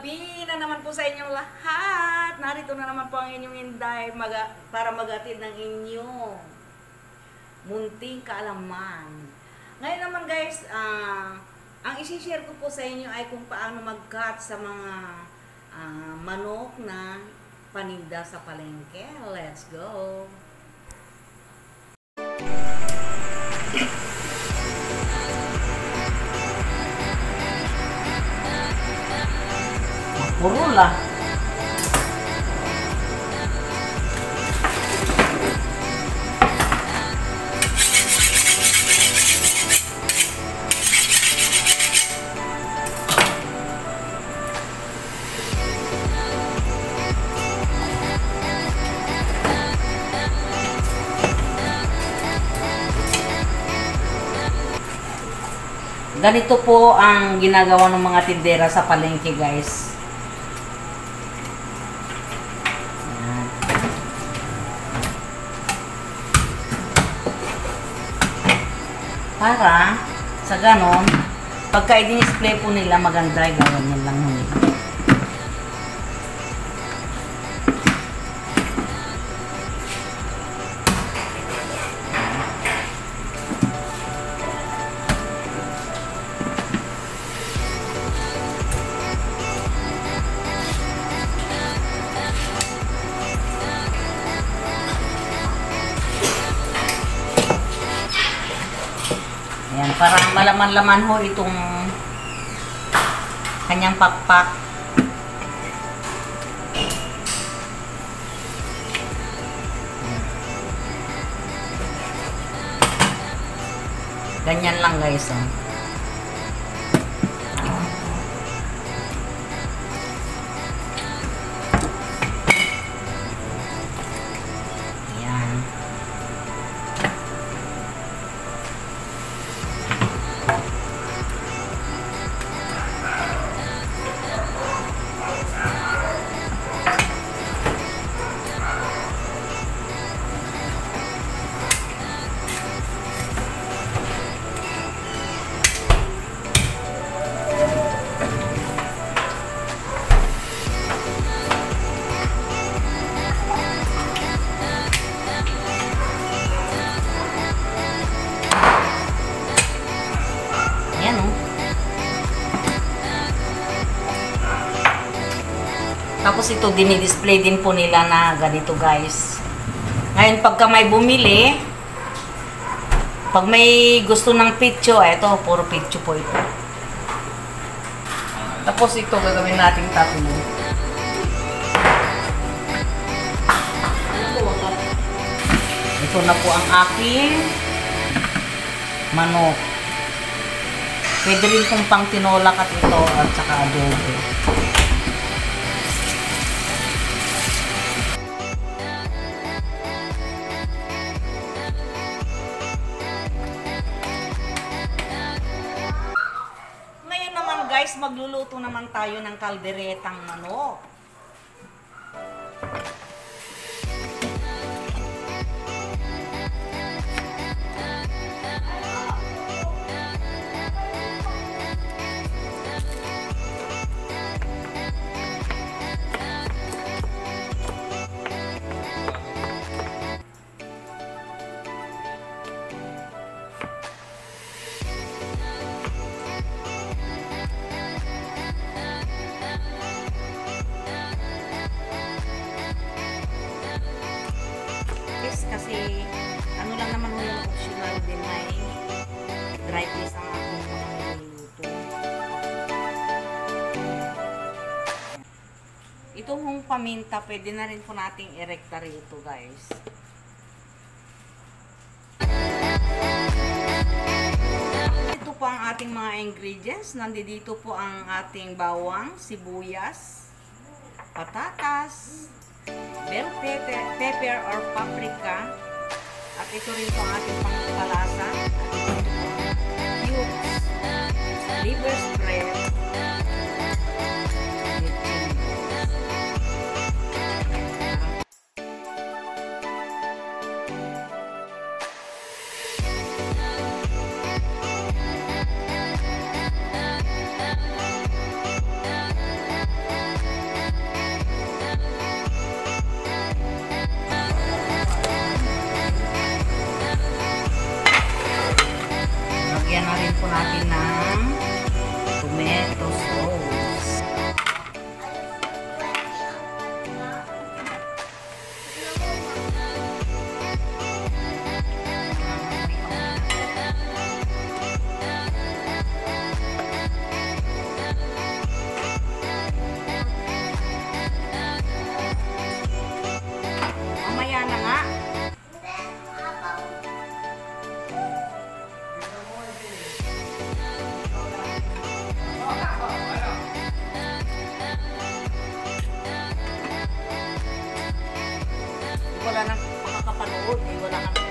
gabi na naman po sa inyong lahat. Narito na naman po ang inyong Inday para magatid ng inyong munting kaalaman. Ngayon naman guys, ang isi-share ko po sa inyo ay kung paano mag-cut sa mga manok na paninda sa palengke. Let's go! Puro lah. Ganito po ang ginagawa ng mga tindera sa palengke, guys. Para sa ganon, pagka i-display po nila maganda, gawin nyo lang nila. Ayan, para malaman-laman ho itong kanyang pakpak. Ganyan lang guys. Oh. Tapos ito dinidisplay din po nila na ganito guys. Ngayon pagka may bumili, pag may gusto ng pitcho, eto puro pitcho po ito. Tapos ito gagawin natin tatlo. Ito na po ang aking manok. Pwede rin kung pang tinola at ito at saka adobo. Guys, magluluto naman tayo ng kalderetang manok. Kasi ano lang naman mo yung optional din, may dry fish ang aking mga niluluto. Itong hong paminta, pwede na rin po nating i-rekta rito guys. Ito po ang ating mga ingredients. Nandito po ang ating bawang, sibuyas, patatas, bell pepper or paprika, at ito rin po ang ating pangpalasa, cubes, liver spread, po natin ng tomato sauce. Mamaya na nga. Wala nang makakapanood eh. Wala nang